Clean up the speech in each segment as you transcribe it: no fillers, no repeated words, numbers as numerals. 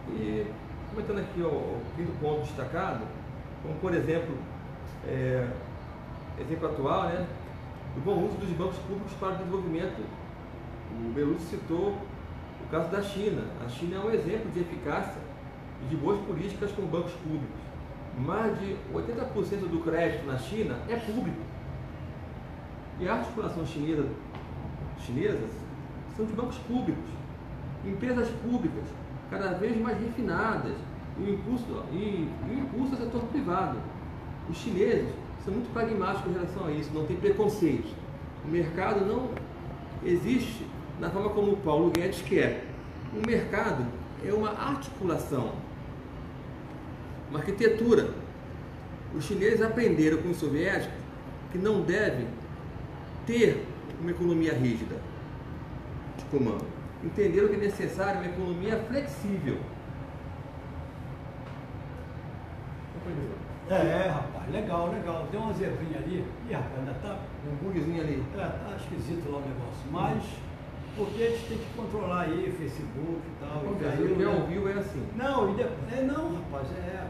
E comentando aqui o quinto ponto destacado, como por exemplo, exemplo atual, né, o bom uso dos bancos públicos para o desenvolvimento. O Belucci citou o caso da China. A China é um exemplo de eficácia e de boas políticas com bancos públicos. Mais de 80% do crédito na China é público. E a articulação chinesa são de bancos públicos, empresas públicas cada vez mais refinadas e o impulso ao setor privado. Os chineses são muito pragmáticos em relação a isso, não tem preconceitos. O mercado não existe da forma como o Paulo Guedes quer. O mercado é uma articulação, uma arquitetura. Os chineses aprenderam com os soviéticos que não devem ter uma economia rígida de comando. Entenderam que é necessário uma economia flexível. Rapaz, legal. Tem uma zebrinha ali. Ih, rapaz, ainda tá... Um bugzinho ali. Tá esquisito lá o negócio. Mas, porque a gente tem que controlar aí o Facebook e tal. O que é ao vivo é assim. Não, rapaz,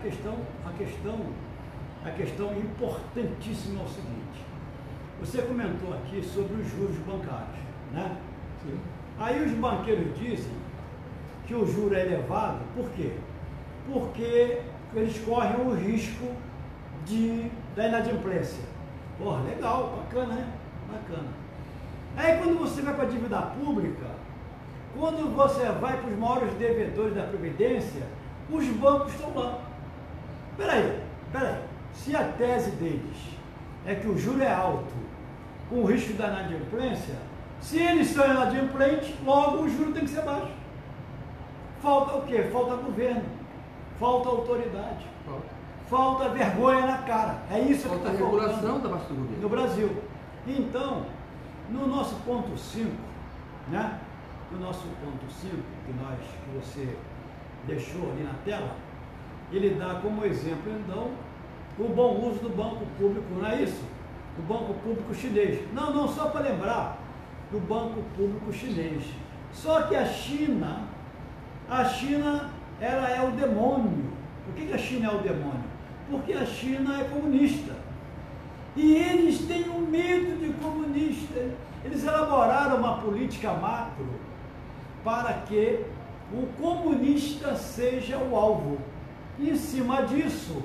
a questão importantíssima é o seguinte. Você comentou aqui sobre os juros bancários, né? Sim. Aí os banqueiros dizem que o juro é elevado, por quê? Porque eles correm o risco da inadimplência. Porra, legal, bacana, né? Bacana. Aí quando você vai para a dívida pública, quando você vai para os maiores devedores da Previdência, os bancos estão lá. Peraí. Se a tese deles é que o juro é alto, com o risco da inadimplência, se eles são inadimplentes, logo o juro tem que ser baixo. Falta o quê? Falta governo, falta autoridade, falta vergonha na cara. É isso falta que está regulação da parte do governo no Brasil. Então, no nosso ponto 5, né? No nosso ponto 5, que você deixou ali na tela, ele dá como exemplo, então, o bom uso do banco público, não é isso? Do banco público chinês. Não, só para lembrar do banco público chinês. Só que a China, ela é o demônio. Por que a China é o demônio? Porque a China é comunista. E eles têm um medo de comunista. Eles elaboraram uma política macro para que o comunista seja o alvo. Em cima disso,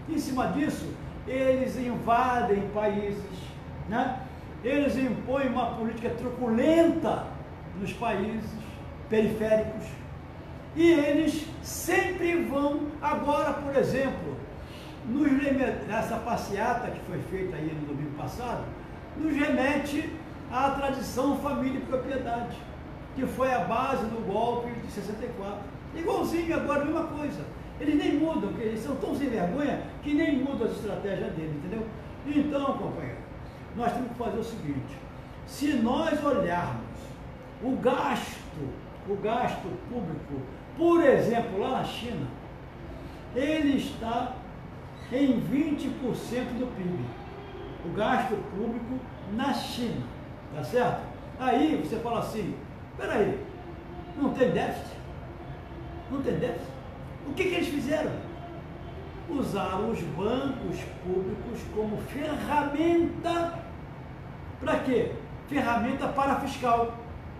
eles invadem países, né? Eles impõem uma política truculenta nos países periféricos e eles sempre vão, agora, por exemplo, nessa passeata que foi feita aí no domingo passado, nos remete à tradição família e propriedade, que foi a base do golpe de 64. Igualzinho agora, a mesma coisa. Eles nem mudam, porque eles são tão sem vergonha que nem mudam as estratégias deles, entendeu? Então, companheiro, nós temos que fazer o seguinte: se nós olharmos o gasto público, por exemplo, lá na China, ele está em 20% do PIB. O gasto público na China, tá certo? Aí você fala assim, peraí, não tem déficit? Não tem déficit? O que eles fizeram? Usaram os bancos públicos como ferramenta. Para quê? Ferramenta para fiscal.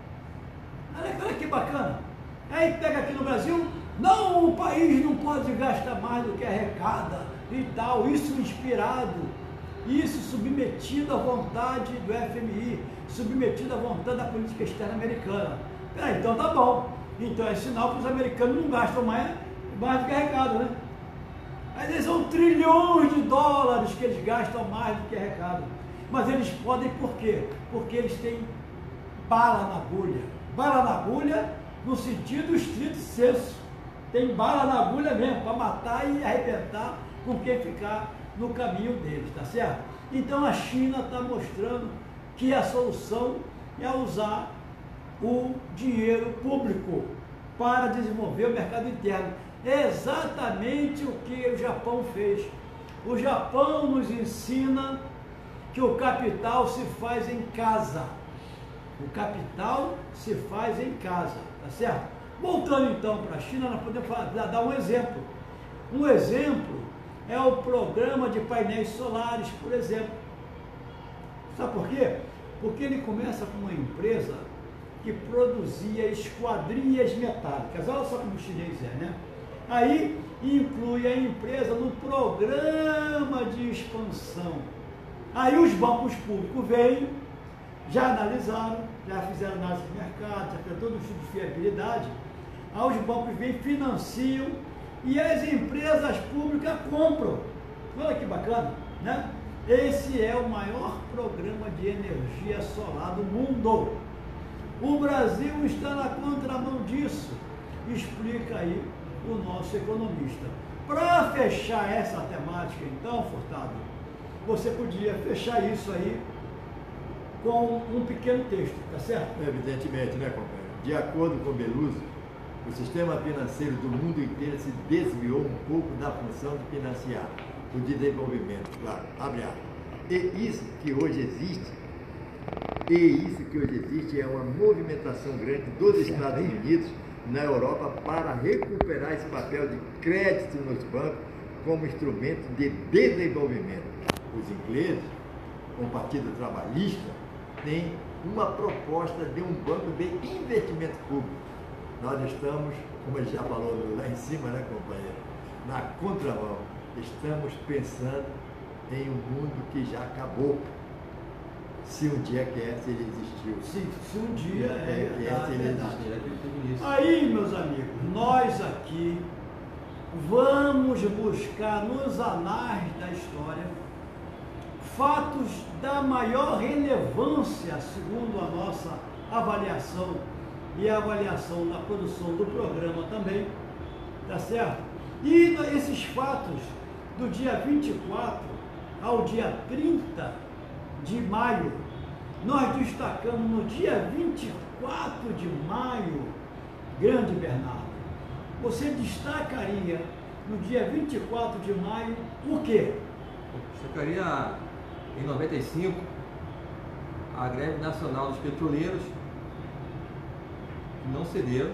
Olha que bacana. Aí pega aqui no Brasil, não, o país não pode gastar mais do que arrecada e tal, isso inspirado, isso submetido à vontade do FMI, submetido à vontade da política externa americana. Peraí, então tá bom. Então é sinal que os americanos não gastam mais do que arrecado, né? Às vezes são trilhões de dólares que eles gastam mais do que arrecado. Mas eles podem por quê? Porque eles têm bala na agulha. Bala na agulha no sentido estrito senso. Tem bala na agulha mesmo, para matar e arrebentar com quem ficar no caminho deles, tá certo? Então a China está mostrando que a solução é usar o dinheiro público para desenvolver o mercado interno. É exatamente o que o Japão fez. O Japão nos ensina que o capital se faz em casa. O capital se faz em casa, tá certo? Voltando então para a China, nós podemos dar um exemplo. Um exemplo é o programa de painéis solares, por exemplo. Sabe por quê? Porque ele começa com uma empresa que produzia esquadrias metálicas. Olha só como o chinês é, né? Aí inclui a empresa no programa de expansão. Aí os bancos públicos veio, já analisaram, já fizeram análise de mercado, já fizeram todo o estudo de fiabilidade. Aí os bancos vêm, financiam e as empresas públicas compram. Olha que bacana, né? Esse é o maior programa de energia solar do mundo. O Brasil está na contramão disso, explica aí o nosso economista. Para fechar essa temática, então, Furtado, você podia fechar isso aí com um pequeno texto, tá certo? Evidentemente, né, companheiro? De acordo com Belouzzi, o sistema financeiro do mundo inteiro se desviou um pouco da função de financiar o desenvolvimento, claro, abre aspas. E isso que hoje existe é uma movimentação grande dos Estados Unidos na Europa para recuperar esse papel de crédito nos bancos como instrumento de desenvolvimento. Os ingleses, com o Partido Trabalhista, têm uma proposta de um banco de investimento público. Nós estamos, como ele já falou lá em cima, né, companheiro, na contramão. Estamos pensando em um mundo que já acabou. Se um dia quer, ele existiu. Sim, se um dia ele existiu. Aí, meus amigos, nós aqui vamos buscar nos anais da história fatos da maior relevância, segundo a nossa avaliação e a avaliação na produção do programa também, tá certo? E esses fatos do dia 24 ao dia 30 de maio, nós destacamos no dia 24 de maio, grande Bernardo, você destacaria no dia 24 de maio o quê? Destacaria em 95 a greve nacional dos petroleiros, que não cederam,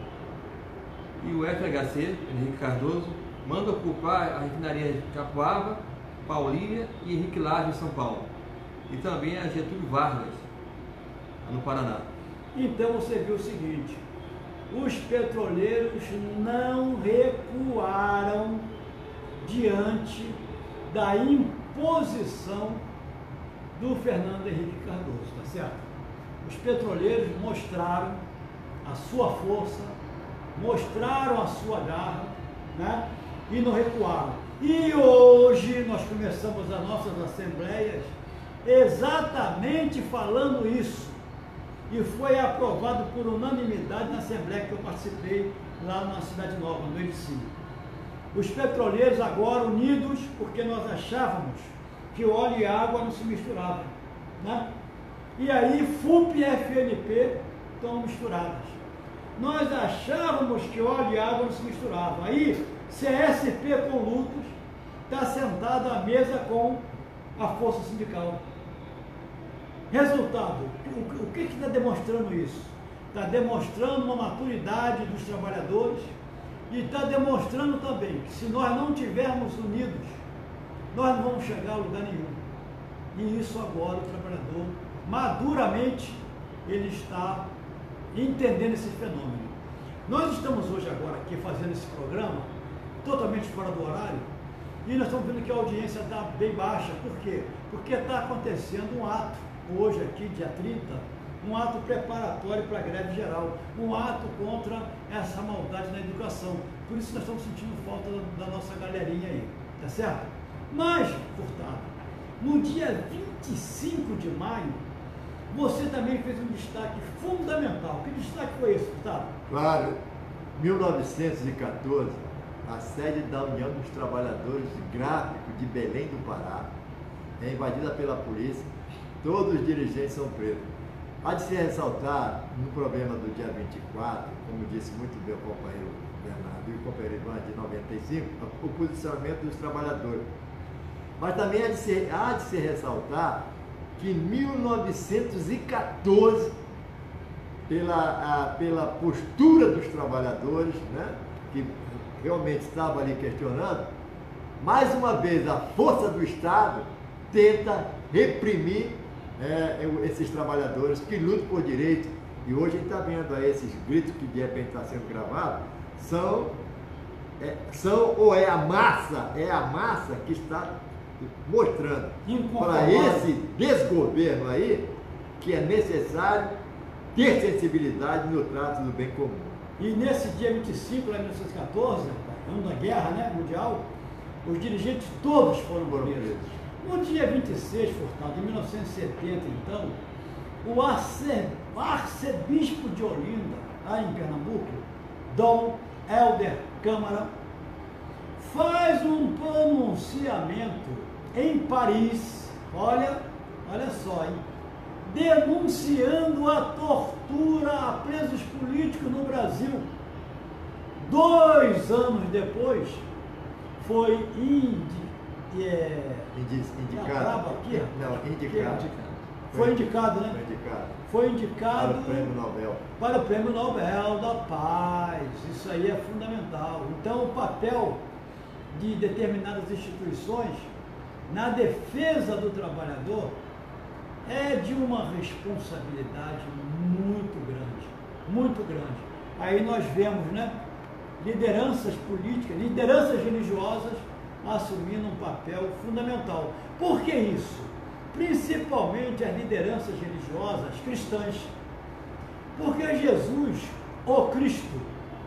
e o FHC, Henrique Cardoso, manda ocupar a refinaria de Capoava, Paulínia e Henrique Lage em São Paulo, e também a Getúlio Vargas, no Paraná. Então você viu o seguinte, os petroleiros não recuaram diante da imposição do Fernando Henrique Cardoso, tá certo? Os petroleiros mostraram a sua força, mostraram a sua garra, né? E não recuaram. E hoje nós começamos as nossas assembleias exatamente falando isso. E foi aprovado por unanimidade na assembleia que eu participei lá na Cidade Nova, no Edicínio. Os petroleiros agora unidos, porque nós achávamos que óleo e água não se misturavam, né? E aí FUP e FNP estão misturadas. Nós achávamos que óleo e água não se misturavam. Aí CSP com Lucas está sentado à mesa com a força sindical. Resultado, o que está demonstrando isso? Está demonstrando uma maturidade dos trabalhadores e está demonstrando também que se nós não estivermos unidos, nós não vamos chegar a lugar nenhum. E isso agora o trabalhador, maduramente, ele está entendendo esse fenômeno. Nós estamos hoje agora aqui fazendo esse programa, totalmente fora do horário, e nós estamos vendo que a audiência está bem baixa. Por quê? Porque está acontecendo um ato, hoje aqui, dia 30, um ato preparatório para a greve geral, um ato contra essa maldade na educação. Por isso nós estamos sentindo falta da nossa galerinha aí, tá certo? Mas, Furtado, no dia 25 de maio, você também fez um destaque fundamental. Que destaque foi esse, Furtado? Claro, 1914, a sede da União dos Trabalhadores Gráficos de Belém do Pará é invadida pela polícia, todos os dirigentes são presos. Há de se ressaltar, no problema do dia 24, como disse muito bem o companheiro Bernardo e o companheiro Ivan de 95, o posicionamento dos trabalhadores. Mas também há de se ressaltar que em 1914 pela postura dos trabalhadores, né, que realmente estavam ali questionando, mais uma vez a força do Estado tenta reprimir esses trabalhadores que lutam por direito. E hoje a gente está vendo aí esses gritos que de repente está sendo gravados, é a massa que está mostrando para esse desgoverno aí que é necessário ter sensibilidade no trato do bem comum. E nesse dia 25 de 1914, ano da guerra, né, mundial, os dirigentes todos foram presos. No dia 26, Furtado, de 1970, então, o arcebispo de Olinda, lá em Pernambuco, Dom Helder Câmara, faz um pronunciamento em Paris, olha só, hein, denunciando a tortura a presos políticos no Brasil. 2 anos depois, foi indicado. Foi indicado, né? Foi indicado para o Prêmio Nobel da Paz. Isso aí é fundamental. Então, o papel de determinadas instituições na defesa do trabalhador é de uma responsabilidade muito grande, muito grande. Aí nós vemos, né, lideranças políticas, lideranças religiosas assumindo um papel fundamental. Por que isso? Principalmente as lideranças religiosas cristãs. Porque Jesus, o Cristo,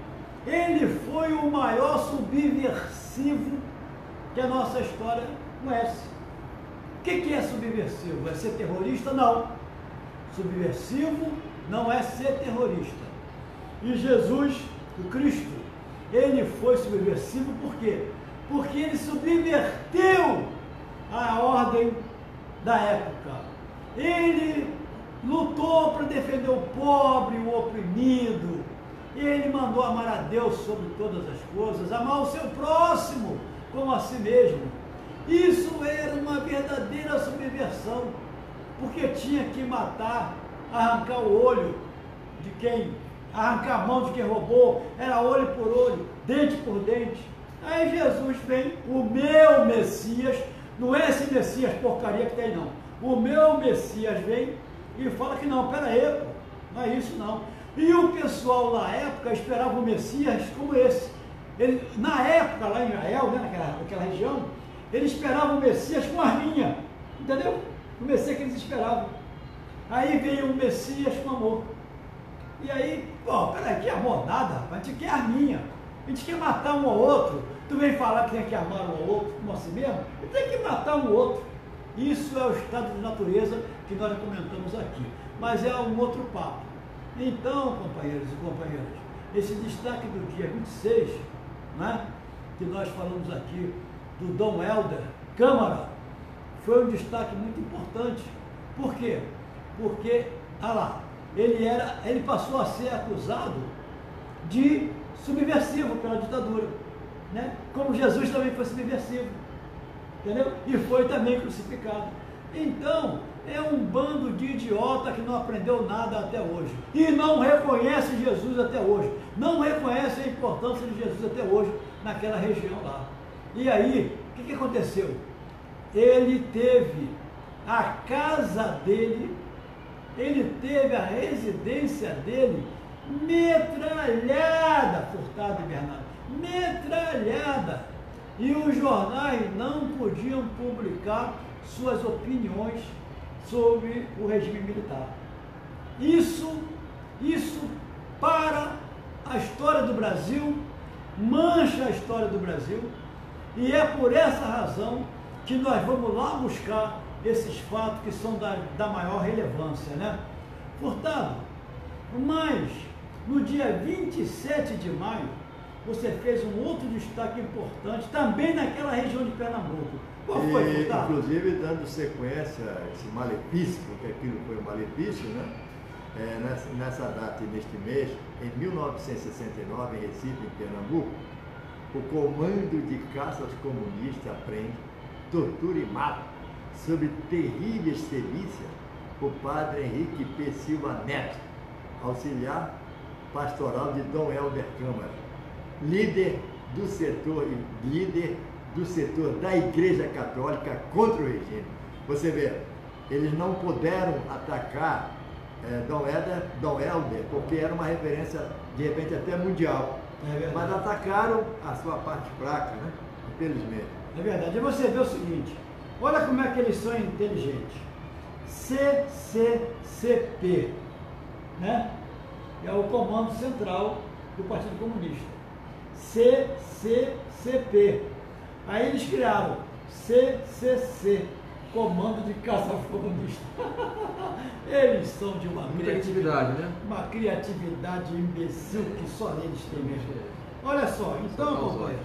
ele foi o maior subversivo que a nossa história conhece. O que é subversivo? É ser terrorista? Não. Subversivo não é ser terrorista. E Jesus, o Cristo, ele foi subversivo por quê? Porque ele subverteu a ordem da época. Ele lutou para defender o pobre, o oprimido. Ele mandou amar a Deus sobre todas as coisas, amar o seu próximo como a si mesmo. Isso era uma verdadeira subversão, porque tinha que matar, arrancar o olho de quem, arrancar a mão de quem roubou, era olho por olho, dente por dente. Aí Jesus vem, o meu Messias, não é esse Messias porcaria que tem não, o meu Messias vem e fala que não, pera aí, pô, não é isso não. E o pessoal na época esperava um Messias como esse. Ele, na época, lá em Israel, né, naquela região, eles esperavam o Messias com arminha, entendeu? O Messias que eles esperavam. Aí veio o Messias com amor. E aí, pô, peraí, que amor nada, rapaz, a gente quer arminha, a gente quer matar um ao outro. Tu vem falar que tem que amar um ao outro como assim mesmo? E tem que matar um ao outro. Isso é o estado de natureza que nós comentamos aqui. Mas é um outro papo. Então, companheiros e companheiras, esse destaque do dia 26, né, que nós falamos aqui, do Dom Helder Câmara, foi um destaque muito importante. Por quê? Porque, olha lá, ele passou a ser acusado de subversivo pela ditadura, né? Como Jesus também foi subversivo, entendeu? E foi também crucificado. Então, é um bando de idiota que não aprendeu nada até hoje e não reconhece Jesus até hoje, não reconhece a importância de Jesus até hoje naquela região lá. E aí, o que aconteceu? Ele teve a casa dele, ele teve a residência dele metralhada, Furtado e Bernardo, metralhada. E os jornais não podiam publicar suas opiniões sobre o regime militar. Isso para a história do Brasil, mancha a história do Brasil, e é por essa razão que nós vamos lá buscar esses fatos que são da maior relevância, né? Furtado, mas no dia 27 de maio, você fez um outro destaque importante, também naquela região de Pernambuco. Qual foi, Furtado? Inclusive, dando sequência a esse malefício, porque aquilo foi um malefício, né? Nessa data e neste mês, em 1969, em Recife, em Pernambuco, o Comando de Caça aos Comunistas prende, tortura e mata, sob terríveis sevícias, o padre Henrique P. Silva Neto, auxiliar pastoral de Dom Helder Câmara, líder do setor da Igreja Católica contra o regime. Você vê, eles não puderam atacar Dom Helder, porque era uma referência, de repente, até mundial. Mas atacaram a sua parte fraca, né? Infelizmente. É verdade. E você vê o seguinte, olha como é que eles são inteligentes. CCCP, né? É o Comando Central do Partido Comunista. CCCP. Aí eles criaram CCC, Comando de Caça Comunista. Eles são de uma criatividade, né? Uma criatividade imbecil que só eles têm mesmo. Olha só, então, companheiro,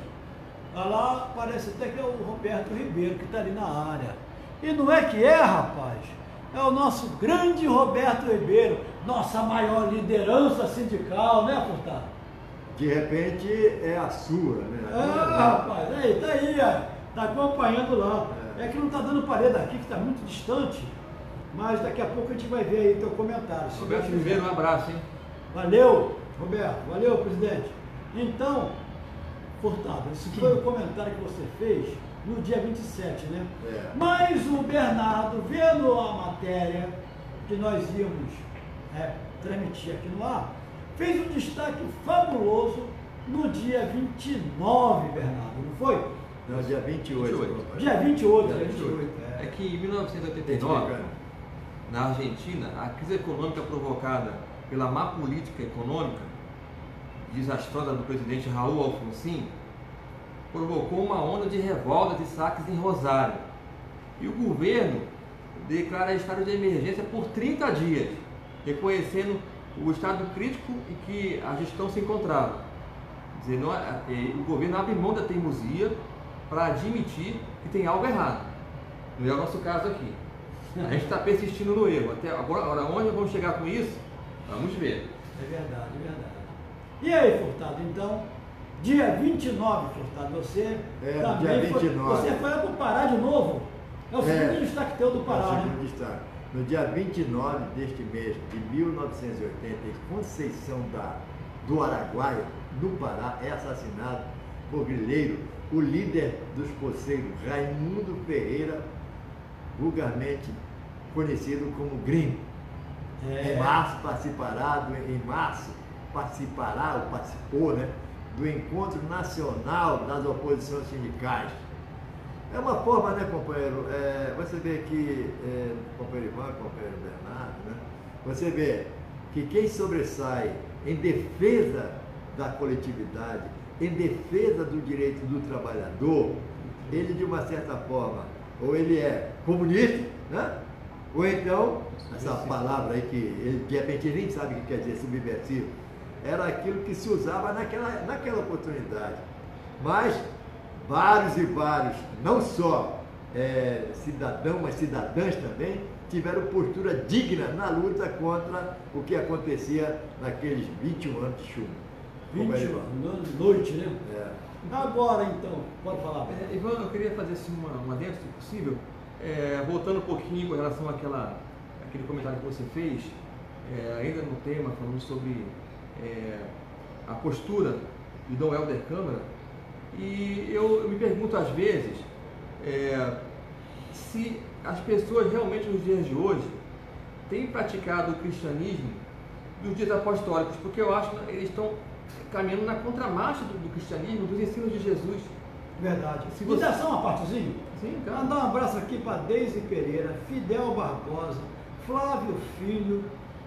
lá parece até que é o Roberto Ribeiro que está ali na área. E não é que é, rapaz? É o nosso grande Roberto Ribeiro, nossa maior liderança sindical, né, Furtado? De repente é a sua, né? Rapaz, aí, tá aí, tá acompanhando lá. É que não tá dando parede aqui, que está muito distante, mas daqui a pouco a gente vai ver aí teu comentário. Roberto Ribeiro, um abraço, hein? Valeu, Roberto, valeu, presidente. Então, Furtado, esse foi o comentário que você fez no dia 27, né? Mas o Bernardo, vendo a matéria que nós íamos transmitir aqui no ar, fez um destaque fabuloso no dia 29, Bernardo, não foi? Não, dia 28. Dia 28, Dia dia 28. 28. É que em 1989, na Argentina, a crise econômica provocada pela má política econômica desastrosa do presidente Raul Alfonsín provocou uma onda de revoltas e saques em Rosário. E o governo declara estado de emergência por 30 dias, reconhecendo o estado crítico em que a gestão se encontrava. Dizendo, o governo abre mão da teimosia para admitir que tem algo errado. Não é o nosso caso aqui. A gente está persistindo no erro. Até agora, onde vamos chegar com isso? Vamos ver. É verdade, é verdade. E aí, Furtado, então, dia 29, Furtado, você também dia 29. Você foi para o Pará de novo? É o segundo destaque teu do Pará, né? Destaque. No dia 29 deste mês de 1980, em Conceição do Araguaia, no Pará, é assassinado por grileiro o líder dos poceiros, Raimundo Ferreira, vulgarmente conhecido como Gringo. Em março participou, né, do Encontro Nacional das Oposições Sindicais. É uma forma, né, companheiro? Você vê que, companheiro Ivan, companheiro Bernardo, né? Você vê que quem sobressai em defesa da coletividade, em defesa do direito do trabalhador, ele de uma certa forma, ou ele é comunista, né? Ou então, essa palavra aí que ele, de repente nem sabe o que quer dizer, subversivo, era aquilo que se usava naquela oportunidade. Mas vários e vários, não só cidadãos, mas cidadãs também, tiveram postura digna na luta contra o que acontecia naqueles 21 anos de chumbo. 21 anos, noite, né? Agora, então, pode falar. Ivan, eu queria fazer assim, uma adendo, se possível, voltando um pouquinho com relação àquele comentário que você fez, ainda no tema, falando sobre a postura de Dom Helder Câmara, e eu me pergunto às vezes se as pessoas realmente nos dias de hoje têm praticado o cristianismo dos dias apostólicos, porque eu acho que eles estão caminhando na contramarcha do cristianismo, dos ensinos de Jesus. Verdade. Se você... Me dá só uma partezinha? Sim, cara. Mandar um abraço aqui para Deise Pereira, Fidel Barbosa, Flávio Filho,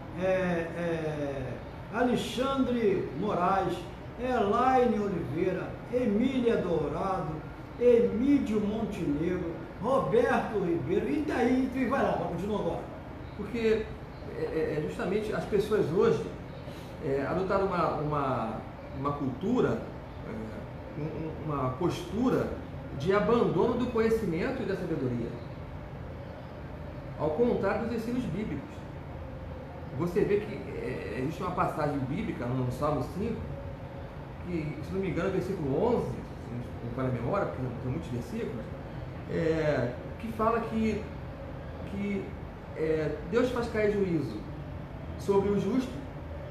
Alexandre Moraes, Elaine Oliveira, Emília Dourado, Emídio Montenegro, Roberto Ribeiro, e daí, tu vai lá, continua agora. Porque justamente as pessoas hoje adotaram uma cultura, uma postura de abandono do conhecimento e da sabedoria, ao contrário dos ensinos bíblicos. Você vê que existe uma passagem bíblica no Salmo 5, que, se não me engano, é versículo 11, se não falha a memória, porque tem muitos versículos, que fala que Deus faz cair juízo sobre o justo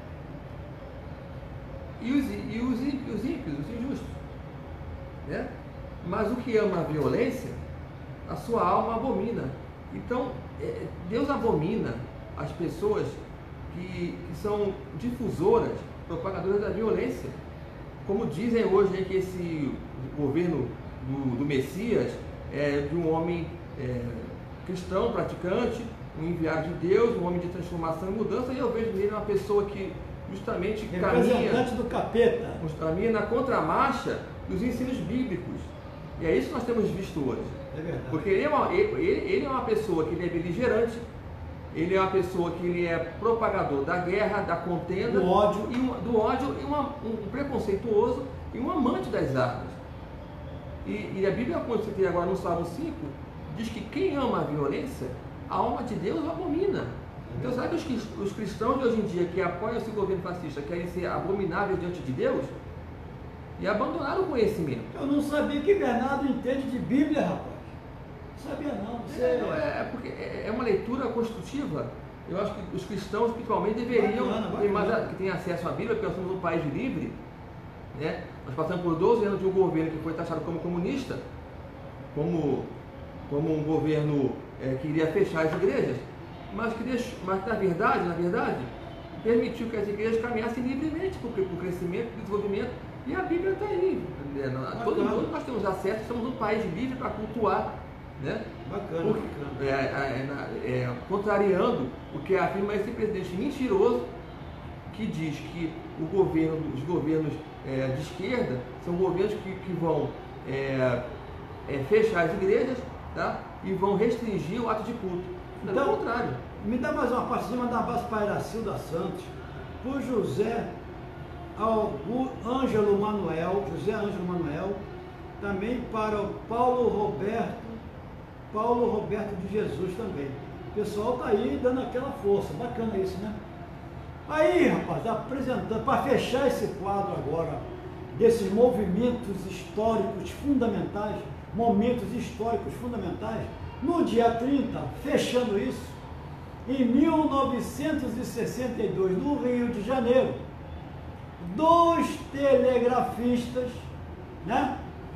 e os ímpios, os injustos, né? Mas o que ama a violência, a sua alma abomina. Então, Deus abomina as pessoas que são difusoras, propagadoras da violência. Como dizem hoje que esse governo do Messias é de um homem cristão, praticante, um enviado de Deus, um homem de transformação e mudança, e eu vejo nele uma pessoa que justamente representante do capeta, caminha na contramarcha dos ensinos bíblicos. E é isso que nós temos visto hoje. É verdade. Porque ele é uma pessoa que ele é beligerante, ele é uma pessoa que ele é propagador da guerra, da contenda, do ódio, e um preconceituoso e um amante das armas. E a Bíblia, como você tem agora no Salmo 5, diz que quem ama a violência, a alma de Deus abomina. Então, será que os cristãos de hoje em dia que apoiam esse governo fascista querem ser abomináveis diante de Deus? E abandonaram o conhecimento. Eu não sabia que Bernardo entende de Bíblia, rapaz. Não sabia não. Porque é uma leitura construtiva. Eu acho que os cristãos, principalmente, deveriam, que têm acesso à Bíblia, porque nós somos um país livre, né? Nós passamos por 12 anos de um governo que foi taxado como comunista, como um governo que iria fechar as igrejas, mas na verdade, permitiu que as igrejas caminhassem livremente para o crescimento, para o desenvolvimento. E a Bíblia está aí. Todos nós temos acesso, somos um país livre para cultuar, né? Bacana. Contrariando o que afirma esse presidente mentiroso, que diz que os governos de esquerda são governos que vão fechar as igrejas, tá? E vão restringir o ato de culto. Então, ao contrário. Me dá mais uma parte, mandar um abraço para Iracilda Santos, por José Ângelo Manuel, também para o Paulo Roberto de Jesus também. O pessoal está aí dando aquela força, bacana isso, né? Aí, rapaz, apresentando, para fechar esse quadro agora, desses movimentos históricos fundamentais, no dia 30, fechando isso, em 1962, no Rio de Janeiro, 2 telegrafistas, né?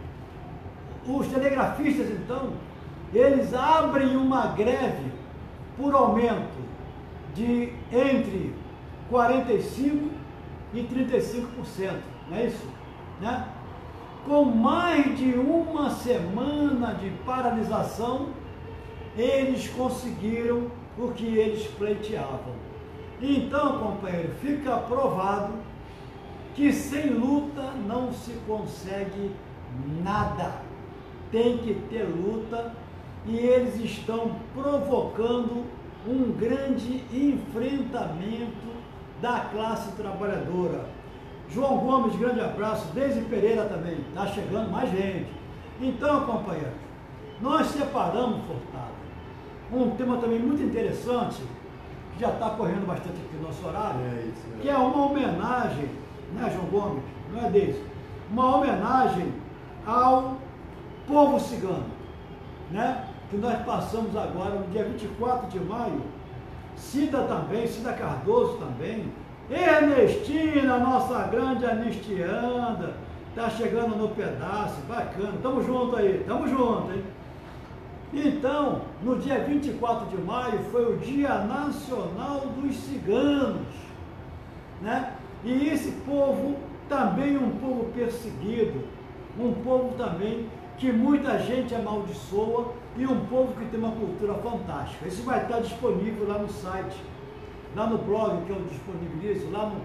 Os telegrafistas, então, eles abrem uma greve por aumento de entre 45% e 35%, não é isso? Né? Com mais de uma semana de paralisação, eles conseguiram o que eles pleiteavam. Então, companheiro, fica provado que sem luta não se consegue nada. Tem que ter luta, e eles estão provocando um grande enfrentamento da classe trabalhadora. João Gomes, grande abraço. Deise Pereira também, está chegando mais gente. Então, companheiros, nós separamos, Furtado, um tema também muito interessante, que já está correndo bastante aqui no nosso horário, que é uma homenagem, né, João Gomes? Não é Deise? Uma homenagem ao povo cigano, né? Que nós passamos agora no dia 24 de maio, Cida Cardoso também, Ernestina, nossa grande anistianda, tá chegando no pedaço, bacana, tamo junto aí, tamo junto, hein? Então, no dia 24 de maio foi o Dia Nacional dos Ciganos, né? E esse povo também um povo perseguido, um povo também que muita gente amaldiçoa, e um povo que tem uma cultura fantástica. Isso vai estar disponível lá no site, lá no blog que eu disponibilizo, lá no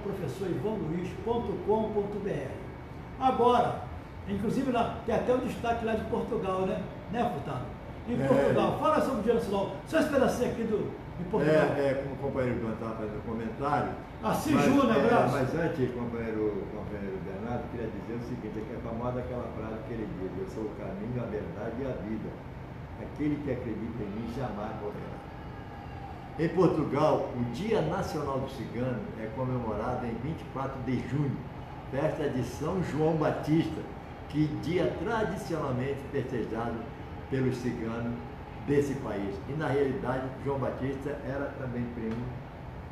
professorivanluiz.com.br. Agora, inclusive lá, tem até um destaque lá de Portugal, né? Né, Furtado? Em Portugal. Fala sobre o Dia Nacional. Só esse pedacinho aqui de Portugal. Como o companheiro estava fazendo comentário. Assis Júnior, abraço. Mas antes, companheiro Bernardo, queria dizer o seguinte, que é famosa aquela frase que ele diz: eu sou o caminho, a verdade e a vida. Aquele que acredita em mim jamais morrerá. Em Portugal, o Dia Nacional do Cigano é comemorado em 24 de junho, festa de São João Batista, que dia tradicionalmente festejado pelos ciganos desse país. E na realidade, João Batista era também primo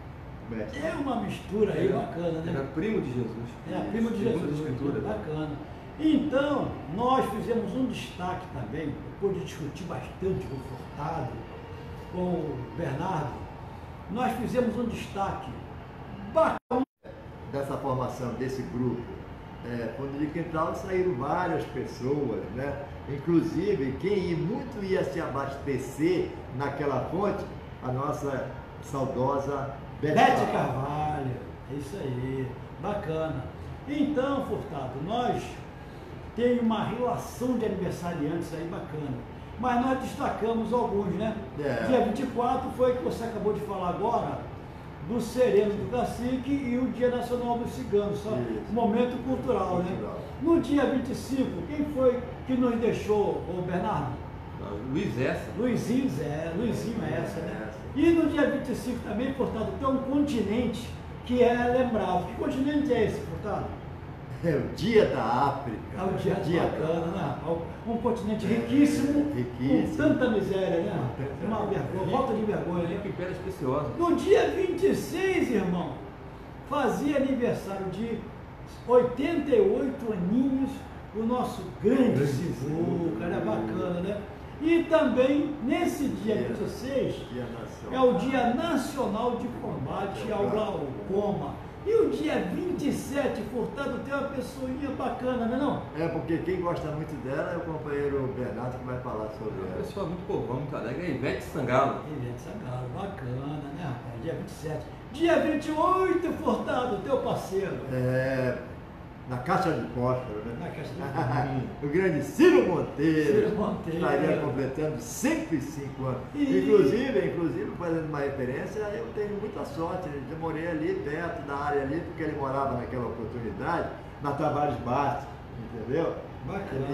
mestre. É uma mistura aí bacana, né? Era primo de Jesus. É, primo de Segundo Jesus. as Escrituras. Bacana. Então, nós fizemos um destaque também, depois de discutir bastante com o Furtado, com o Bernardo, nós fizemos um destaque bacana. Dessa formação desse grupo, Fundo de Quintal, saíram várias pessoas, né? Inclusive, quem muito ia se abastecer naquela fonte, a nossa saudosa Bete Carvalho, é isso aí, bacana. Então, Furtado, nós temos uma relação de aniversariantes aí bacana, mas nós destacamos alguns, né? Dia 24 foi o que você acabou de falar agora, do Sereno do Cacique e o Dia Nacional dos Ciganos, só momento cultural, né? No dia 25, quem foi que nos deixou, o Bernardo? Luiz Essa. Luizinho Essa, né? E no dia 25 também, Furtado, tem um continente que é lembrado. Que continente é esse, Furtado? É o Dia da África. É o dia bacana, né? Um continente riquíssimo, com tanta miséria, né? Uma vergonha, falta de vergonha, né? Que pedras preciosas. No dia 26, irmão, fazia aniversário de 88 aninhos o nosso grande Sivuca, era bacana, né? E também, nesse dia 26, é o Dia Nacional de Combate ao Glaucoma. E o dia 27, Furtado, tem uma pessoinha bacana, não é não? É, porque quem gosta muito dela é o companheiro Bernardo que vai falar sobre Uma ela. pessoa muito povão, muito alegre. É Ivete Sangalo. Ivete Sangalo, bacana, né, rapaz? Dia 27. Dia 28, Furtado, teu parceiro. Na Caixa de Fósforo, né? Na Caixa de Fósforo. O grande Ciro Monteiro. Ciro Monteiro. Estaria completando 105 anos. Inclusive, fazendo uma referência, eu tenho muita sorte. Eu morei ali, perto da área ali, porque ele morava naquela oportunidade, na Tavares Bastos, entendeu? Bacana.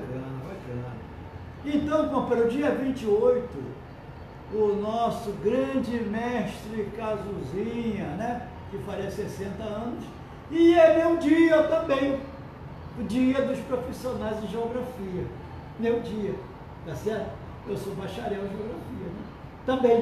Então, companheiro, dia 28, o nosso grande mestre Cazuzinha, né? Que faria 60 anos. E é meu dia também, o dia dos profissionais de geografia. Meu dia, tá certo? Eu sou bacharel em geografia, né? Também.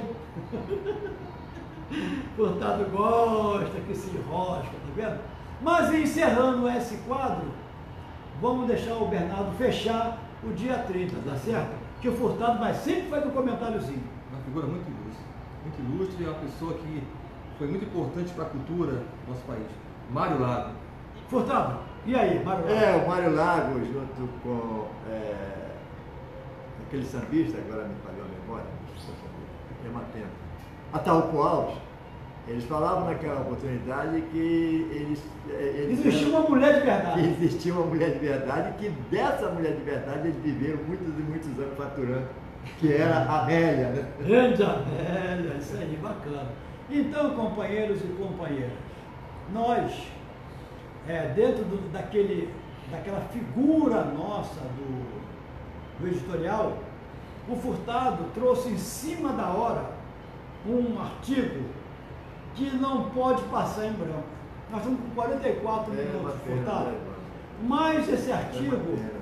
Furtado gosta, que se enrosca, tá vendo? Mas encerrando esse quadro, vamos deixar o Bernardo fechar o dia 30, tá certo? Que o Furtado vai sempre fazer um comentáriozinho. Uma figura muito ilustre, é uma pessoa que foi muito importante para a cultura do nosso país. Mário Lago. Furtado, e aí, Mário Lago? O Mário Lago, junto com aquele sambista, agora me falhou a memória, Ataúco Alves, eles falavam naquela oportunidade que existia uma mulher de verdade. Que existia uma mulher de verdade e que dessa mulher de verdade eles viveram muitos e muitos anos faturando, que era a Amélia, né? Grande Amélia, isso aí, bacana. Então, companheiros e companheiras, nós, dentro daquela figura nossa do editorial, o Furtado trouxe em cima da hora um artigo que não pode passar em branco. Nós estamos com 44 minutos, Furtado. Mas esse artigo,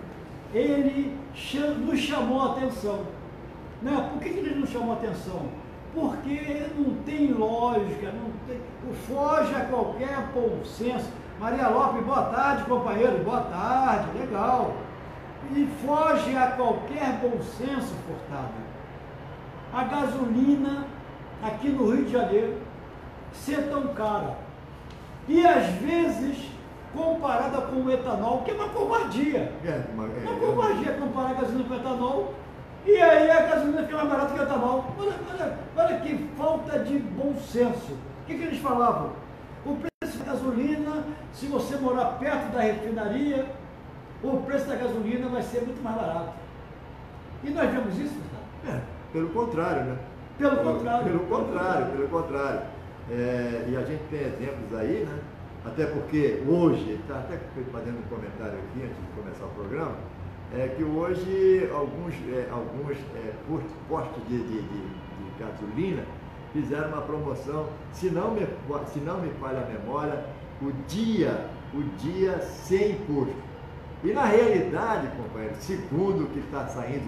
ele nos chamou a atenção. Né? Por que ele nos chamou a atenção? Porque não tem lógica, foge a qualquer bom senso. Maria Lopes, boa tarde, companheiro, boa tarde, legal. E foge a qualquer bom senso, Furtado. A gasolina aqui no Rio de Janeiro ser tão cara. E às vezes comparada com o etanol, que é uma covardia. Uma covardia comparar a gasolina com o etanol. E aí a gasolina fica mais barata que o etanol. Olha que falta de bom senso. O que eles falavam? O preço da gasolina, se você morar perto da refinaria, o preço da gasolina vai ser muito mais barato. E nós vemos isso, Furtado? Pelo contrário, né? Pelo contrário. Pelo contrário. E a gente tem exemplos aí, né? Até porque hoje, está até fazendo um comentário aqui antes de começar o programa, que hoje alguns postos de gasolina fizeram uma promoção, se não me falha a memória, o dia sem imposto. E na realidade, companheiro, segundo o que está saindo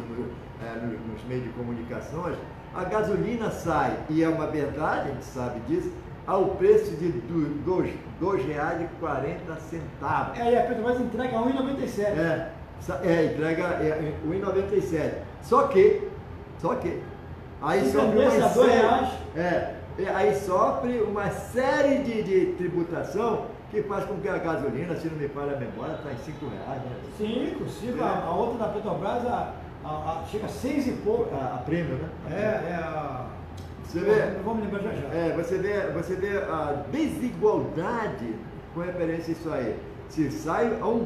nos meios de comunicações, a gasolina sai, e é uma verdade, a gente sabe disso, ao preço de R$ 2,40. E a Petrobras entrega a R$ 1,97. Entrega R$ 1,97. Só que, aí Se sofre vendesse a aí sofre uma série de tributação que faz com que a gasolina, se não me falha a memória, está em R$ 5, né? 5, a outra da Petrobras chega a 6 e pouco. A prêmio, né? Você vê, não vou me lembrar já. Você vê a desigualdade com referência a isso aí. Se sai um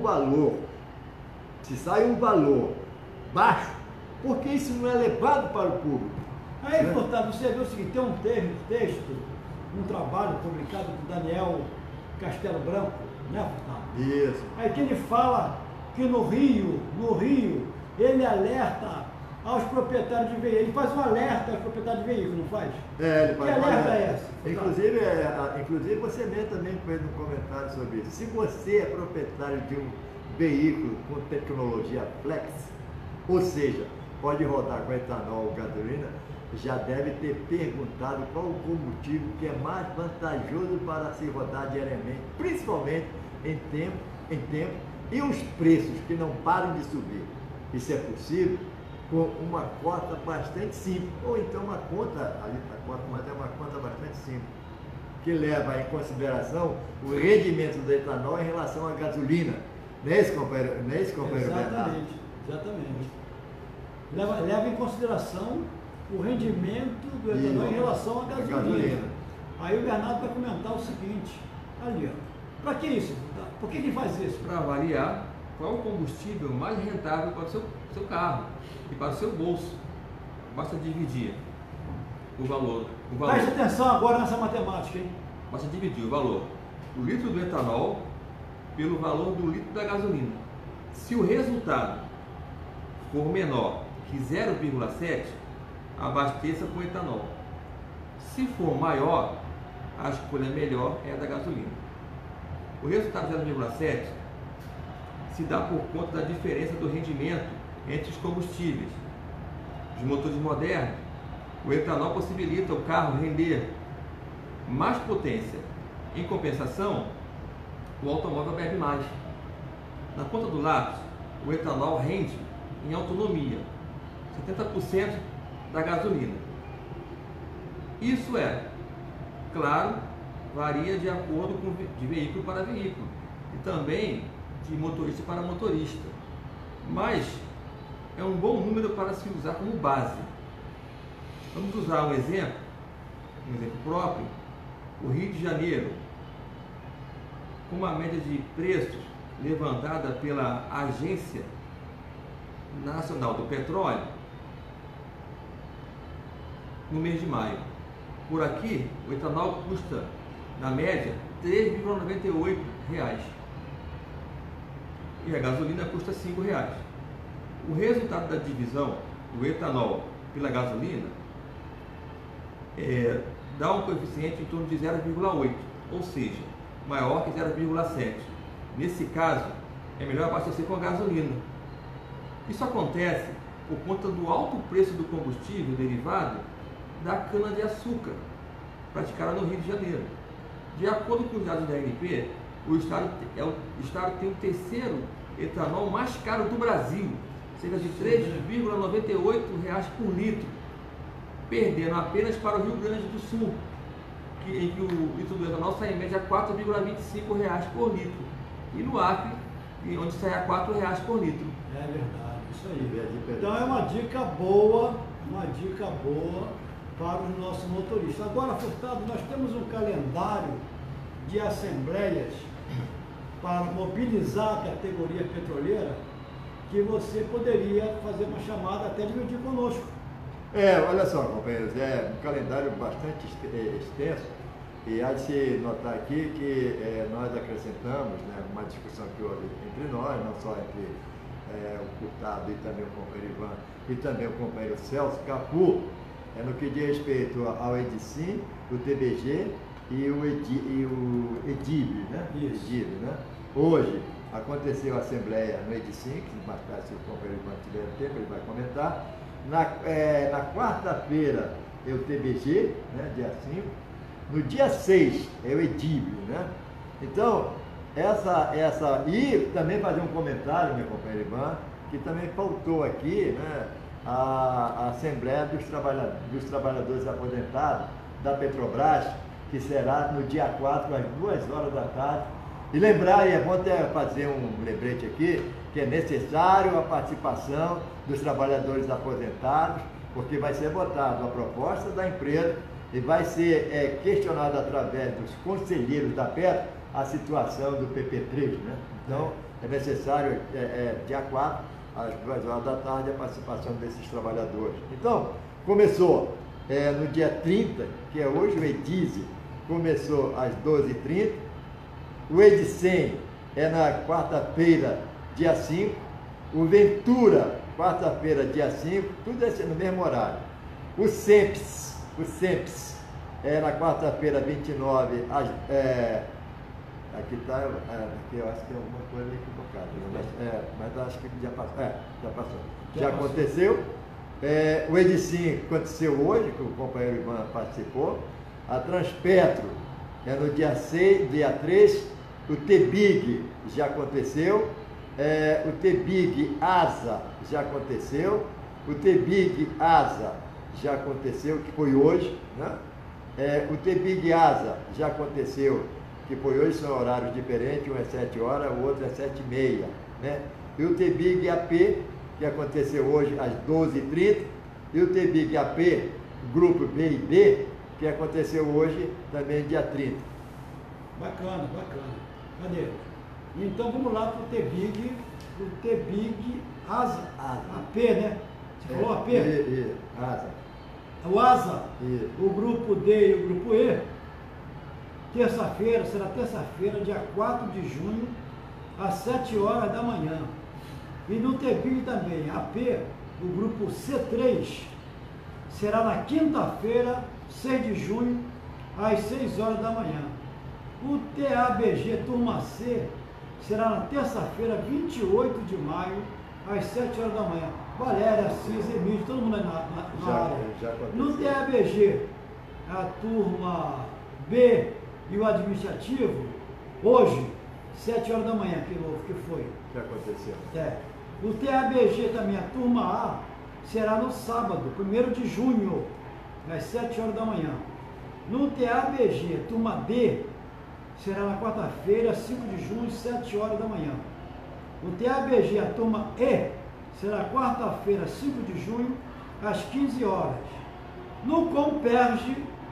valor baixo, por que isso não é levado para o público? Aí, Furtado, você vê o seguinte, tem um texto, um trabalho publicado por Daniel Castelo Branco, né, Furtado? Isso. Aí que ele fala que no Rio, ele alerta aos proprietários de veículos, ele faz um alerta aos proprietários de veículos, não faz? Ele faz que alerta é essa? Inclusive você mesmo também fez um comentário sobre isso. Se você é proprietário de um veículo com tecnologia flex, ou seja, pode rodar com etanol ou gasolina, já deve ter perguntado qual o combustível que é mais vantajoso para se rodar diariamente, principalmente em tempo, e os preços que não param de subir. Isso é possível com uma cota bastante simples, ou então uma conta, mas é uma conta bastante simples, que leva em consideração o rendimento do etanol em relação à gasolina. Não é isso, companheiro? Exatamente. Leva em consideração o rendimento do etanol em relação à gasolina. Aí o Bernardo vai comentar o seguinte, ali, ó. Para que isso? Por que ele faz isso? Para avaliar qual o combustível mais rentável para o seu carro e para o seu bolso. Basta dividir o valor. Preste atenção agora nessa matemática, hein? Basta dividir o valor do litro do etanol pelo valor do litro da gasolina. Se o resultado for menor que 0,7, abasteça com etanol. Se for maior, a escolha melhor é a da gasolina. O resultado 0,7 se dá por conta da diferença do rendimento entre os combustíveis. Os motores modernos, o etanol possibilita o carro render mais potência. Em compensação, o automóvel bebe mais. Na ponta do lápis, o etanol rende em autonomia 70% da gasolina. Isso claro, varia de acordo de veículo para veículo e também de motorista para motorista, mas é um bom número para se usar como base. Vamos usar um exemplo próprio. O Rio de Janeiro, com uma média de preços levantada pela Agência Nacional do Petróleo no mês de maio. Por aqui, o etanol custa, na média, R$ 3,98 e a gasolina custa R$ 5. O resultado da divisão do etanol pela gasolina dá um coeficiente em torno de 0,8, ou seja, maior que 0,7. Nesse caso, é melhor abastecer com a gasolina. Isso acontece por conta do alto preço do combustível derivado da cana-de-açúcar, praticada no Rio de Janeiro. De acordo com os dados da ANP, o estado tem o terceiro etanol mais caro do Brasil, cerca de R$ 3,98 por litro, perdendo apenas para o Rio Grande do Sul, em que o litro do etanol sai em média R$ 4,25 por litro, e no Acre, onde sai a R$ 4 por litro. É verdade, isso aí. Então é uma dica boa para os nossos motoristas. Agora, Furtado, nós temos um calendário de assembleias para mobilizar a categoria petroleira que você poderia fazer uma chamada até dividir conosco. Olha só, companheiros, é um calendário bastante extenso e há de se notar aqui que nós acrescentamos, né, uma discussão que houve entre nós, não só entre o Furtado e também o companheiro Ivan e também o companheiro Celso Capu, no que diz respeito ao EDICIM, o TBG e o EDIB, né? EDIB, né? Hoje aconteceu a assembleia no EDICIM, que mais tarde, se o companheiro Ivan tiver tempo, ele vai comentar. Na quarta-feira é o TBG, né, dia 5, No dia 6 é o edíbio, né? Então, e também fazer um comentário, meu companheiro Ivan, que também faltou aqui, né, a Assembleia dos Trabalhadores Aposentados da Petrobras, que será no dia 4, às 2 horas da tarde. E lembrar, e é bom até fazer um lembrete aqui, que é necessário a participação dos trabalhadores aposentados, porque vai ser votada a proposta da empresa e vai ser questionada através dos conselheiros da Petro a situação do PP3, né? Então, é necessário, dia 4, às 2 horas da tarde, a participação desses trabalhadores. Então, começou no dia 30, que é hoje, o EDISE, começou às 12h30, o EDICEM é na quarta-feira, dia 5, o Ventura, quarta-feira, dia 5, tudo no mesmo horário. O SEMPS é na quarta-feira, 29, aqui está, aqui eu acho que é alguma coisa equivocada, mas acho que já passou. Já passou. Já aconteceu. O EDICIM aconteceu hoje, que o companheiro Ivan participou. A Transpetro é no dia 6, dia 3. O TBIG já aconteceu. O TBIG ASA já aconteceu. O TBIG ASA já aconteceu, que foi hoje, né? O TBIG ASA já aconteceu, que foi hoje, são horários diferentes, um é 7 horas, o outro é 7h30, né? E o TBIG AP, que aconteceu hoje às 12h30, e o TBIG AP, grupo B e D, que aconteceu hoje também dia 30. Bacana, bacana. Cadê? Então vamos lá para o TBIG ASA, AP, né? Você falou AP? ASA. O ASA, o grupo D e o grupo E, terça-feira, será terça-feira, dia 4 de junho, às 7 horas da manhã. E no TBIG também, AP, o grupo C3, será na quinta-feira, 6 de junho, às 6 horas da manhã. O TABG Turma C será na terça-feira, 28 de maio, às 7 horas da manhã. Valéria, Cis, Emílio, todo mundo aí na área. No TABG, a turma B e o administrativo, hoje, 7 horas da manhã, que foi. Que aconteceu? O TABG também, a turma A, será no sábado, 1º de junho, às 7 horas da manhã. No TABG, turma D, será na quarta-feira, 5 de junho, 7 horas da manhã. O TABG, a turma E, será quarta-feira, 5 de junho, às 15 horas. No Comperge,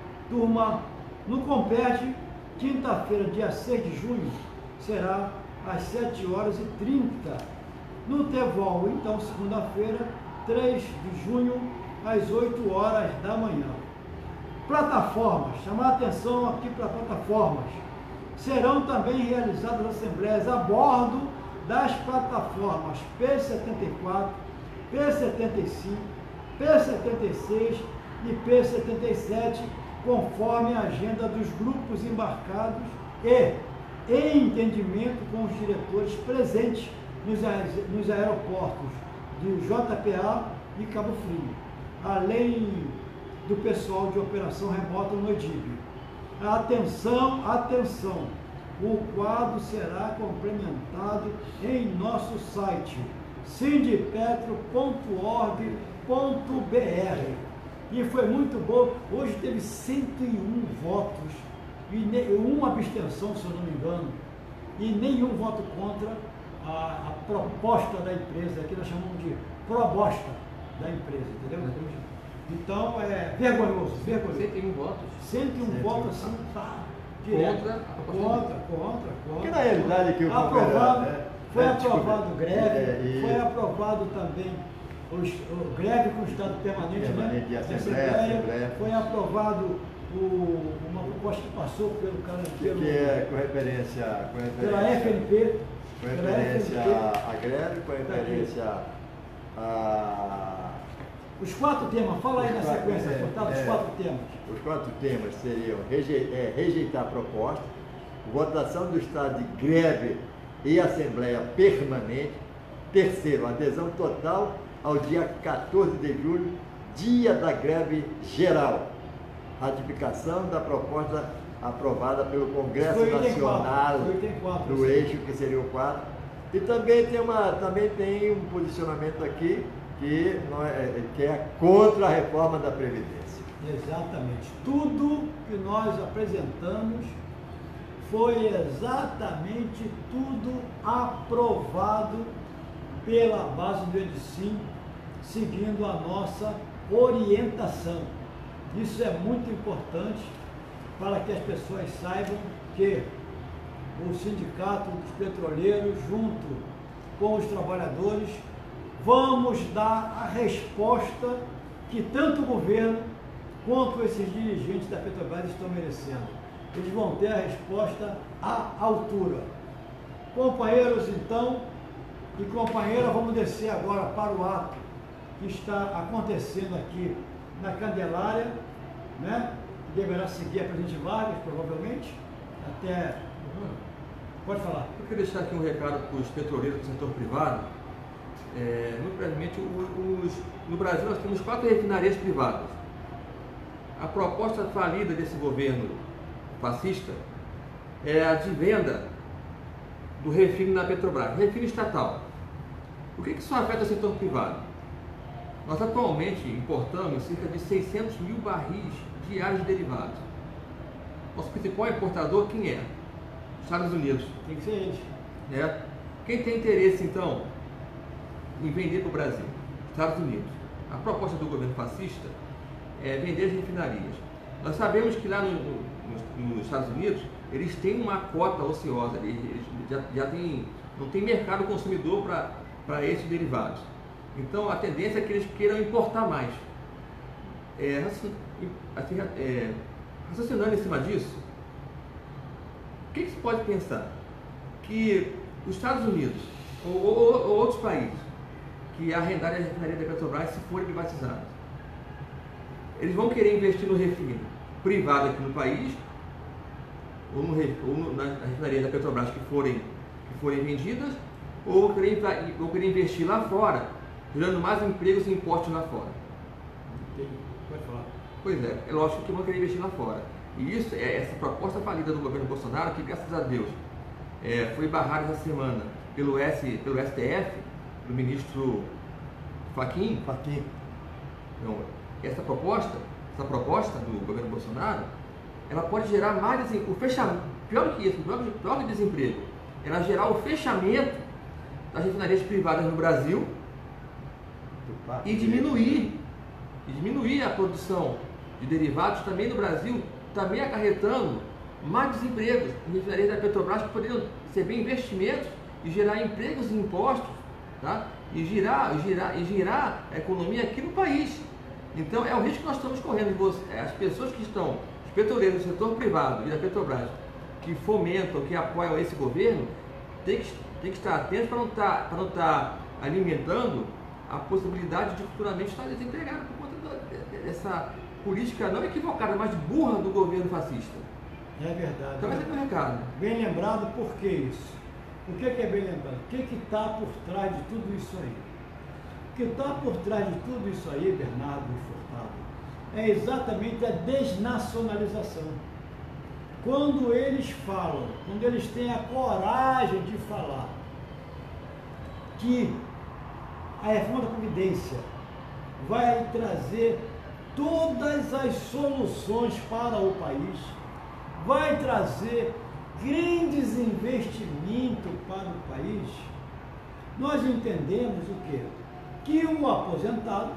quinta-feira, dia 6 de junho, será às 7 horas e 30. No TEVOL, então, segunda-feira, 3 de junho, às 8 horas da manhã. Plataformas, chamar a atenção aqui para plataformas. Serão também realizadas assembleias a bordo das plataformas P74, P75, P76 e P77, conforme a agenda dos grupos embarcados e em entendimento com os diretores presentes nos aeroportos de JPA e Cabo Frio, além do pessoal de operação remota no EDIB. Atenção, atenção! O quadro será complementado em nosso site sindipetro.org.br. E foi muito bom. Hoje teve 101 votos e uma abstenção, se eu não me engano, e nenhum voto contra a proposta da empresa, que nós chamamos de proposta da empresa, entendeu? Então é vergonhoso. 101 votos. 101 votos assim, tá. Contra. Que na realidade que o aprovado, foi aprovado greve, foi aprovado também o greve com o Estado permanente, né? De Assembleia. Foi aprovado uma proposta que passou pelo cara que é com referência pela FNP. Com referência à greve, com referência a... Os 4 temas, fala aí na sequência, os 4 temas. Os 4 temas seriam rejeitar a proposta, votação do estado de greve e assembleia permanente. Terceiro, adesão total ao dia 14 de julho, dia da greve geral. ratificação da proposta aprovada pelo Congresso Foi o item Nacional 4, foi o item 4, do sim. eixo, que seria o 4. E também tem um posicionamento aqui que é contra a reforma da Previdência. Exatamente. Tudo que nós apresentamos foi exatamente tudo aprovado pela base do Edicim, seguindo a nossa orientação. Isso é muito importante para que as pessoas saibam que o Sindicato dos Petroleiros, junto com os trabalhadores, vamos dar a resposta que tanto o governo quanto esses dirigentes da Petrobras estão merecendo. Eles vão ter a resposta à altura. Companheiros, então, e companheira, vamos descer agora para o ato que está acontecendo aqui na Candelária, né? Deverá seguir a Presidente Vargas, provavelmente, até... Pode falar. Eu queria deixar aqui um recado para os petroleiros do setor privado. Muito brevemente, no Brasil nós temos 4 refinarias privadas. A proposta falida desse governo fascista é a de venda do refino na Petrobras, refino estatal. O que isso afeta o setor privado? Nós atualmente importamos cerca de 600 mil barris diários de derivados. Nosso principal importador quem é? Estados Unidos. Tem que ser eles. Quem tem interesse então em vender para o Brasil? Estados Unidos. A proposta do governo fascista é vender as refinarias. Nós sabemos que lá nos Estados Unidos eles têm uma cota ociosa, eles já não tem mercado consumidor para esses derivados. Então a tendência é que eles queiram importar mais. Raciocinando em cima disso, o que se pode pensar? Que os Estados Unidos ou outros países que arrendarem a refinaria da Petrobras se forem privatizados, eles vão querer investir no refino privado aqui no país ou na refinaria da Petrobras que forem vendidas, ou querer investir lá fora, gerando mais empregos e impostos lá fora. Pode falar. Pois é lógico que vão querer investir lá fora. E isso é essa proposta falida do governo Bolsonaro, que graças a Deus foi barrada essa semana pelo STF, do ministro Fachin. Então, essa proposta do governo Bolsonaro, ela pode gerar mais o fechamento, pior do que isso, pior que desemprego, ela gerar o fechamento das refinarias privadas no Brasil e diminuir a produção de derivados também no Brasil, também acarretando mais desempregos em refinarias da Petrobras que poderiam receber investimentos e gerar empregos e impostos, tá? E girar a economia aqui no país. Então é o risco que nós estamos correndo. As pessoas que estão, os petroleiros do setor privado e da Petrobras, que fomentam, que apoiam esse governo, tem que estar atentos para não estar alimentando a possibilidade de futuramente estar desempregado por conta dessa política não equivocada, mas burra do governo fascista. É verdade. Então esse é o meu recado. Bem lembrado, por que isso? O que é bem lembrado? O que está por trás de tudo isso aí? O que está por trás de tudo isso aí, Bernardo Furtado, é exatamente a desnacionalização. Quando eles falam, quando eles têm a coragem de falar que a reforma da Previdência vai trazer todas as soluções para o país, vai trazer grandes investimentos para o país, nós entendemos o quê? Que o aposentado,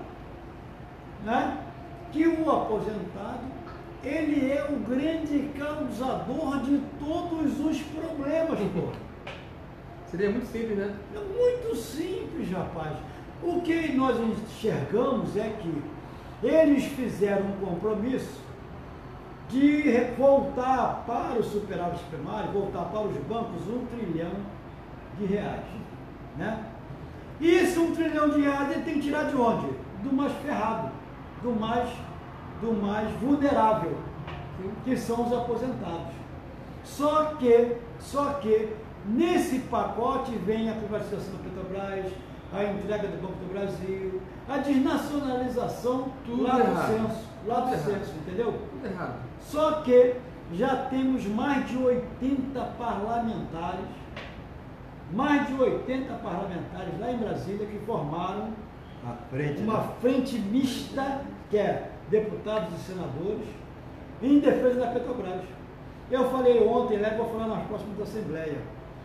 ele é o grande causador de todos os problemas, pô. Seria muito simples, né? É muito simples, rapaz. O que nós enxergamos é que eles fizeram um compromisso de voltar para o superávit primário, voltar para os bancos R$1 trilhão, né? E esse R$1 trilhão ele tem que tirar de onde? Do mais ferrado, do mais vulnerável, que são os aposentados. Só que nesse pacote vem a privatização da Petrobras, a entrega do Banco do Brasil, a desnacionalização, Tudo lá errado. do censo, Tudo errado. entendeu? Tudo errado. Só que já temos mais de 80 parlamentares, lá em Brasília, que formaram À frente, uma né? frente mista, que é deputados e senadores, em defesa da Petrobras. Eu falei ontem, né, vou falar nas próximas assembleias.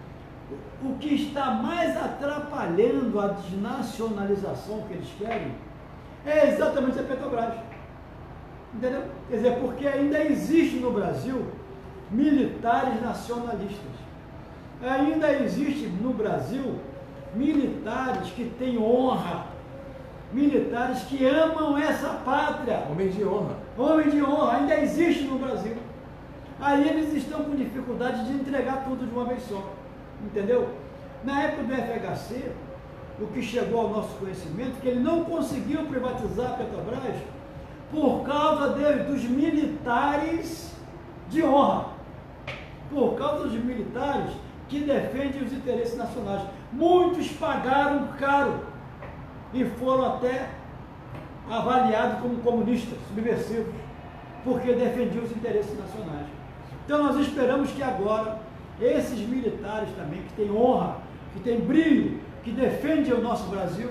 O que está mais atrapalhando a desnacionalização que eles querem é exatamente a Petrobras. Entendeu? Quer dizer, porque ainda existe no Brasil militares nacionalistas. Ainda existe no Brasil militares que têm honra, militares que amam essa pátria. Homens de honra. Homem de honra, ainda existe no Brasil. Aí eles estão com dificuldade de entregar tudo de uma vez só. Entendeu? Na época do FHC, o que chegou ao nosso conhecimento, que ele não conseguiu privatizar a Petrobras por causa dos militares de honra. Por causa dos militares que defendem os interesses nacionais. Muitos pagaram caro e foram até avaliados como comunistas, subversivos, porque defendiam os interesses nacionais. Então nós esperamos que agora esses militares também, que têm honra, que têm brilho, que defendem o nosso Brasil,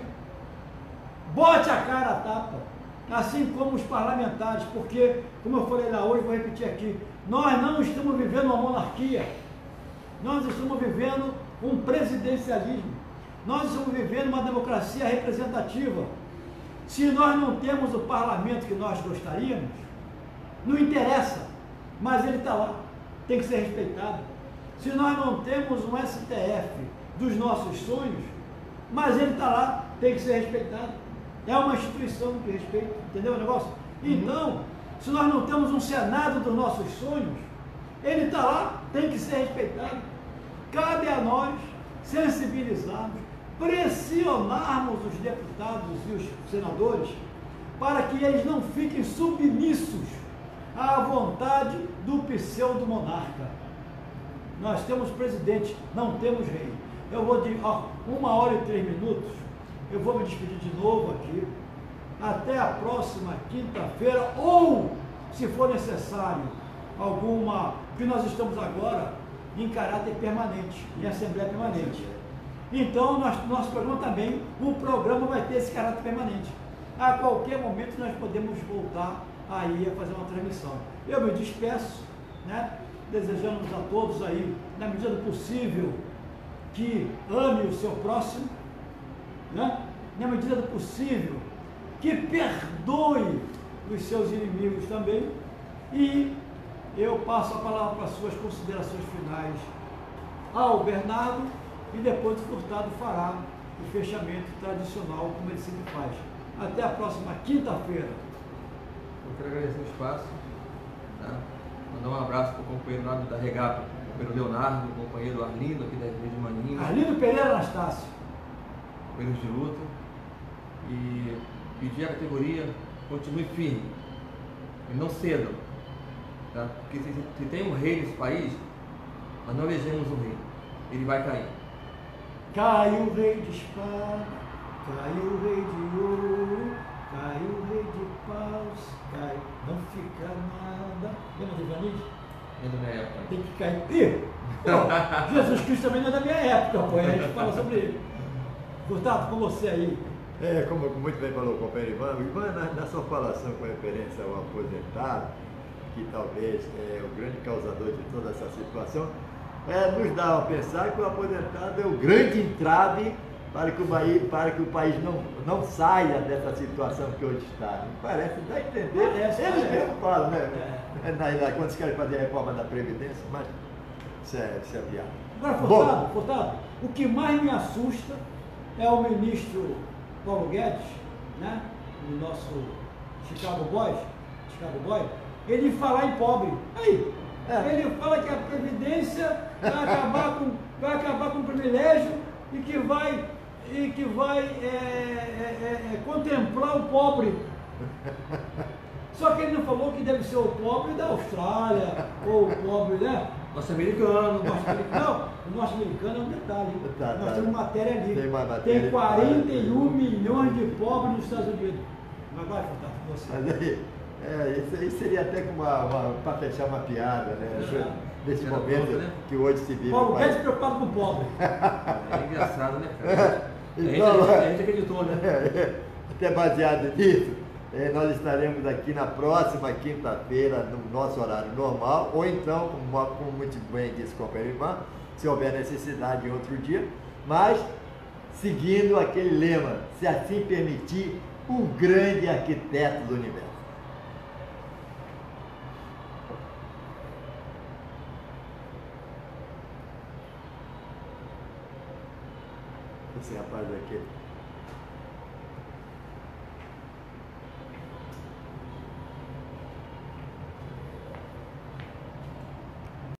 bote a cara a tapa, assim como os parlamentares, porque, como eu falei lá hoje, vou repetir aqui, nós não estamos vivendo uma monarquia, nós estamos vivendo um presidencialismo, nós estamos vivendo uma democracia representativa. Se nós não temos o parlamento que nós gostaríamos, não interessa, mas ele está lá, tem que ser respeitado. Se nós não temos um STF dos nossos sonhos, mas ele está lá, tem que ser respeitado. É uma instituição que respeita, entendeu o negócio? Então, se nós não temos um Senado dos nossos sonhos, ele está lá, tem que ser respeitado. Cabe a nós sensibilizarmos, pressionarmos os deputados e os senadores para que eles não fiquem submissos à vontade do pseudo-monarca. Nós temos presidente, não temos rei. Eu vou de 1h03, eu vou me despedir de novo aqui. Até a próxima quinta-feira, ou, se for necessário, alguma, que nós estamos agora em caráter permanente, em assembleia permanente. Então, nosso programa também, o programa vai ter esse caráter permanente. A qualquer momento nós podemos voltar aí a fazer uma transmissão. Eu me despeço, né? Desejamos a todos aí, na medida do possível, que ame o seu próximo, né? Na medida do possível, que perdoe os seus inimigos também. E eu passo a palavra para as suas considerações finais ao Bernardo, e depois o Furtado fará o fechamento tradicional, como ele sempre faz. Até a próxima quinta-feira. Eu quero agradecer o espaço, tá? Mandar um abraço para o companheiro lá da Regata, o companheiro Leonardo, o companheiro Arlindo, aqui da igreja de Maninhos. Arlindo Pereira Anastácio. Companheiros de luta. E pedir à categoria, continue firme e não cedam, tá? Porque se tem um rei nesse país, nós não elegemos um rei, ele vai cair. Caiu o rei de espada, caiu o rei de ouro, caiu o rei de paus, caiu, não fica nada. Lembra do Ivanilde? É da minha época. Tem que cair. Ih, pô, Jesus Cristo também não é da minha época, pô, a gente fala sobre ele. Furtado, com você aí. Como muito bem falou o companheiro Ivan, na sua falação com referência ao aposentado, que talvez é o grande causador de toda essa situação, nos dá a pensar que o aposentado é o grande entrave para que o país não saia dessa situação que hoje está. Me parece, dá a entender. Eles mesmo falam, né? Quando se querem fazer a reforma da Previdência, mas isso é viável. Agora, Furtado, o que mais me assusta é o ministro Paulo Guedes, né? O nosso Chicago Boy, ele falar em pobre. Aí, ele fala que a Previdência vai acabar com o privilégio e que vai contemplar o pobre. Só que ele não falou que deve ser o pobre da Austrália, ou o pobre, né? Norte-americano. Não, o norte-americano é um detalhe. Tá, Nós tá. temos matéria ali. Tem uma matéria. Tem 41 milhões de pobres nos Estados Unidos. Mas vai, Furtado, você. Mas aí, isso aí seria até como para fechar uma piada, né? Nesse Piada momento pronta, né? que hoje se vive. Paulo no Guedes país. preocupado com o pobre. É engraçado, né, cara? Então, A gente acreditou, né? até baseado nisso, nós estaremos aqui na próxima quinta-feira, no nosso horário normal, ou então, como muito bem disse o companheiro Ivan, se houver necessidade em outro dia, mas seguindo aquele lema, se assim permitir, o grande arquiteto do universo. Esse rapaz aqui.